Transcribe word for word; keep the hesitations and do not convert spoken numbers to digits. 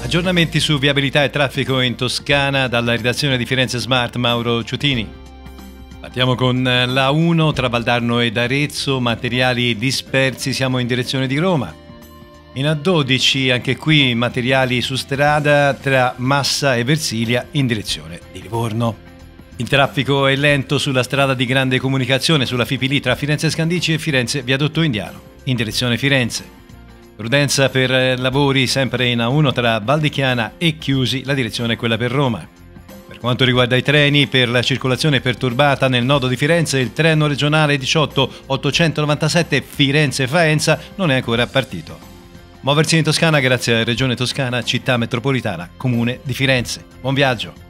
Aggiornamenti su viabilità e traffico in Toscana dalla redazione di Firenze Smart, Mauro Ciutini. Partiamo con la uno tra Valdarno ed Arezzo, materiali dispersi, siamo in direzione di Roma. In A dodici anche qui materiali su strada tra Massa e Versilia in direzione di Livorno. Il traffico è lento sulla strada di grande comunicazione sulla F I P I L tra Firenze Scandicci e Firenze Viadotto Indiano in direzione Firenze. Prudenza per lavori sempre in A uno tra Valdichiana e Chiusi, la direzione è quella per Roma. Per quanto riguarda i treni, per la circolazione perturbata nel nodo di Firenze, il treno regionale diciotto ottocentonovantasette Firenze-Faenza non è ancora partito. Muoversi in Toscana grazie a Regione Toscana, città metropolitana, comune di Firenze. Buon viaggio!